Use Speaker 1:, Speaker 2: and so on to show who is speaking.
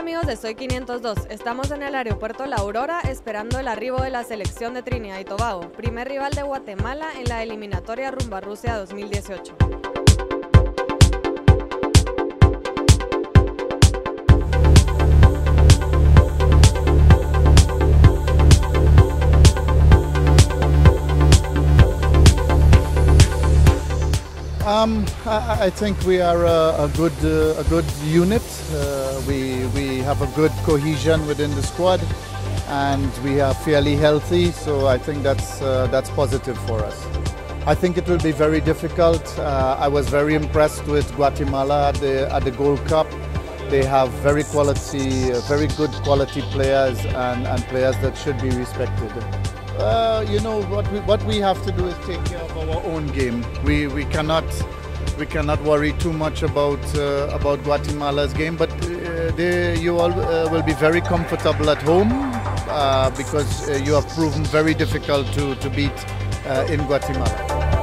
Speaker 1: amigos de Soy 502, estamos en el aeropuerto La Aurora esperando el arribo de la selección de Trinidad y Tobago, primer rival de Guatemala en la eliminatoria rumbo a Rusia 2018.
Speaker 2: I think we are a good unit. We have a good cohesion within the squad, and we are fairly healthy. So I think that's positive for us. I think it will be very difficult. I was very impressed with Guatemala at the Gold Cup. They have very good quality players and players that should be respected. You know what we have to do is take care of our own game. We cannot worry too much about Guatemala's game, but you all will be very comfortable at home because you have proven very difficult to beat in Guatemala.